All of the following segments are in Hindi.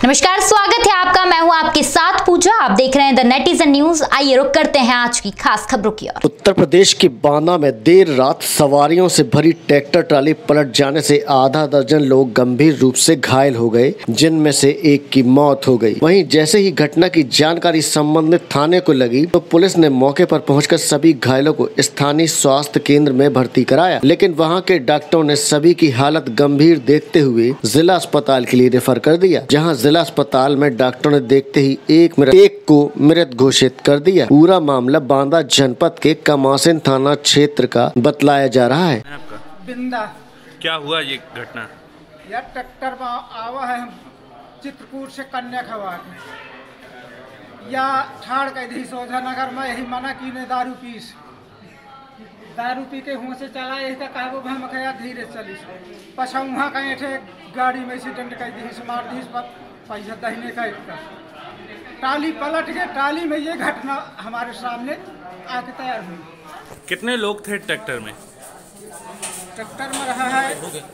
नमस्कार, स्वागत है आपका। मैं हूं आपके साथ पूजा। आप देख रहे हैं द नेटिजन न्यूज। आइए रुक करते हैं आज की खास खबरों की ओर। उत्तर प्रदेश के बांदा में देर रात सवारियों से भरी ट्रैक्टर ट्राली पलट जाने से आधा दर्जन लोग गंभीर रूप से घायल हो गए, जिनमें से एक की मौत हो गई। वहीं जैसे ही घटना की जानकारी संबंधित थाने को लगी तो पुलिस ने मौके पर पहुंचकर सभी घायलों को स्थानीय स्वास्थ्य केंद्र में भर्ती कराया, लेकिन वहां के डॉक्टरों ने सभी की हालत गंभीर देखते हुए जिला अस्पताल के लिए रेफर कर दिया, जहाँ जिला अस्पताल में डॉक्टरों ने देखते ही एक को मृत घोषित कर दिया। पूरा मामला बांदा जनपद के कमासिन थाना क्षेत्र का बतलाया जा रहा है। बिंदा क्या हुआ ये घटना? यह ट्रैक्टर में आवा है चित्रकूट से कन्या खवा के या ठाड़ के दी सोझा नगर में यही मना की ने दारू पी के हुआ से चला यही तक कहबो हम कया धीरे चली पछा वहाँ कहीं थे गाड़ी में एक्सीडेंट कर दी मार दी पैसा दहीने का टाली पलट के टाली में ये घटना हमारे सामने आके तैयार हुई। कितने लोग थे ट्रैक्टर में? ट्रैक्टर में रहा है।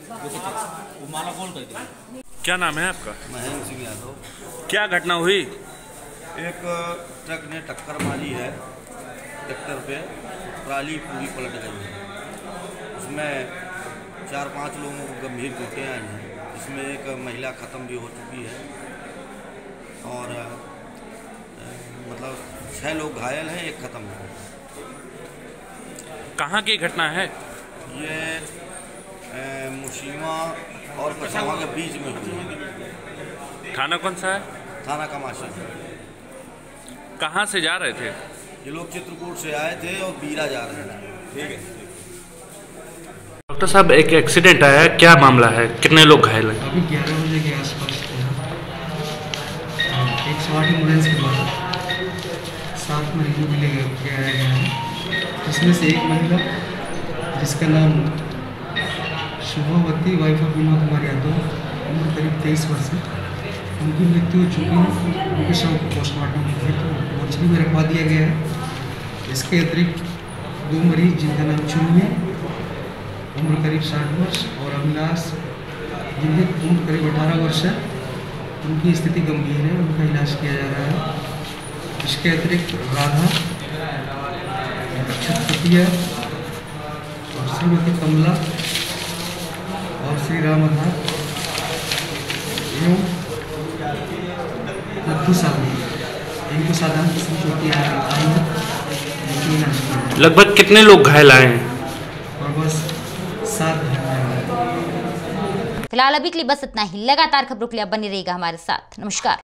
क्या नाम है आपका? महेंद्र सिंह यादव। क्या घटना हुई? एक ट्रक ने टक्कर मारी है, ट्रैक्टर पे ट्राली पूरी पलट गई है। उसमें 4-5 लोगों को गंभीर चोटें आई हैं। इसमें एक महिला ख़त्म भी हो चुकी है और मतलब 6 लोग घायल हैं, एक ख़त्म है। कहाँ की घटना है? ये मुशीमा और कसावा के बीच में हुई है। थाना कौन सा है? थाना कमासिन। कहाँ से जा रहे थे? ये लोग चित्रकूट से आए थे और बीरा जा रहे थे। ठीक है डॉक्टर साहब, एक एक्सीडेंट आया है, क्या मामला है? कितने लोग घायल हैं? अभी 11 बजे के आसपास एक 108 एम्बुलेंस के द्वारा 7 मरीजों के लिए आया गया है, जिसमें से एक महिला जिसका नाम शुभवती वाइफ ऑफ विनोद कुमार यादव, उम्र करीब 23 वर्ष है, उनकी मृत्यु हो चुकी है। उनके शव को पोस्टमार्टम के लिए मोर्चरी में रखवा दिया गया है। इसके अतिरिक्त 2 मरीज जिनका नाम चुन्नी उम्र करीब 60 वर्ष और अभिलाष जिनकी उम्र करीब 18 वर्ष है, उनकी स्थिति गंभीर है, उनका इलाज किया जा रहा है। इसके अतिरिक्त राधा, छत्रपतिया और श्रीमती कमला और श्री राम आधार एवं मधु साहू, इनको साधारण किस्म चोटियाँ आई हैं। लगभग कितने लोग घायल आए हैं? और बस 7 फिलहाल अभी के लिए बस इतना ही। लगातार खबरों के लिए बने रहिएगा हमारे साथ। नमस्कार।